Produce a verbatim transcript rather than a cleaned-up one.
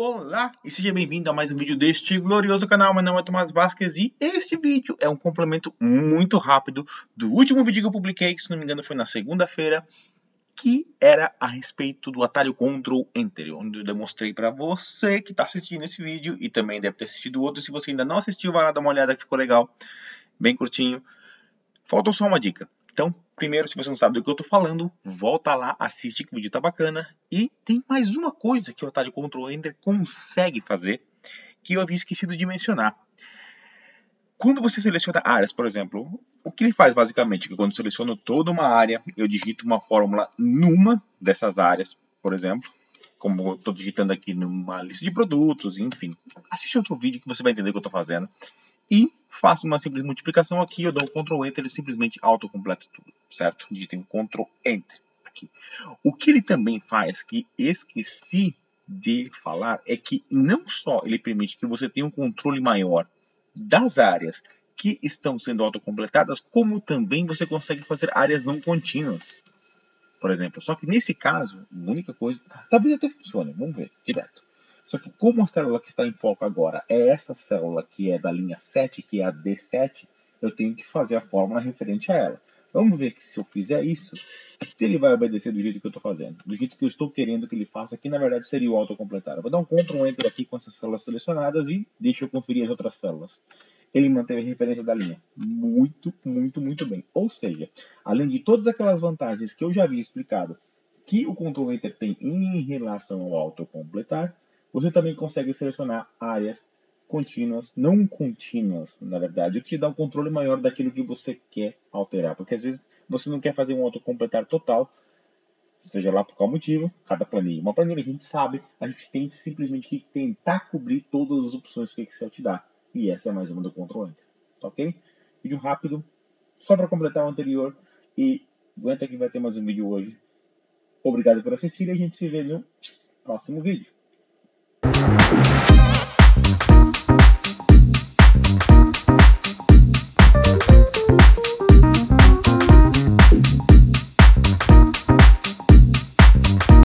Olá e seja bem-vindo a mais um vídeo deste glorioso canal. Meu nome é Tomás Vasquez e este vídeo é um complemento muito rápido do último vídeo que eu publiquei, que se não me engano foi na segunda-feira, que era a respeito do atalho control enter, onde eu demonstrei para você que está assistindo esse vídeo e também deve ter assistido outro. Se você ainda não assistiu, vai lá dar uma olhada que ficou legal, bem curtinho. Falta só uma dica. Então, primeiro, se você não sabe do que eu estou falando, volta lá, assiste que o vídeo tá bacana. E tem mais uma coisa que o atalho control enter consegue fazer, que eu havia esquecido de mencionar. Quando você seleciona áreas, por exemplo, o que ele faz basicamente é que quando eu seleciono toda uma área, eu digito uma fórmula numa dessas áreas, por exemplo, como eu estou digitando aqui numa lista de produtos, enfim. Assiste outro vídeo que você vai entender o que eu estou fazendo. E faço uma simples multiplicação aqui, eu dou um control enter, ele simplesmente autocompleta tudo, certo? Digitei um control enter aqui. O que ele também faz, que esqueci de falar, é que não só ele permite que você tenha um controle maior das áreas que estão sendo autocompletadas, como também você consegue fazer áreas não contínuas, por exemplo. Só que nesse caso, a única coisa, talvez até funcione, vamos ver, direto. Só que como a célula que está em foco agora é essa célula que é da linha sete, que é a D sete, eu tenho que fazer a fórmula referente a ela. Vamos ver que se eu fizer isso, se ele vai obedecer do jeito que eu estou fazendo, do jeito que eu estou querendo que ele faça, que na verdade seria o autocompletar. Eu vou dar um control enter aqui com essas células selecionadas e deixa eu conferir as outras células. Ele manteve a referência da linha. Muito, muito, muito bem. Ou seja, além de todas aquelas vantagens que eu já havia explicado que o control enter tem em relação ao autocompletar, você também consegue selecionar áreas contínuas, não contínuas, na verdade, o que te dá um controle maior daquilo que você quer alterar. Porque às vezes você não quer fazer um autocompletar total, seja lá por qual motivo, cada planilha. Uma planilha a gente sabe, a gente tem simplesmente que tentar cobrir todas as opções que o Excel te dá. E essa é mais uma do control enter, tá ok? Vídeo rápido, só para completar o anterior. E aguenta que vai ter mais um vídeo hoje. Obrigado por assistir e a gente se vê no próximo vídeo.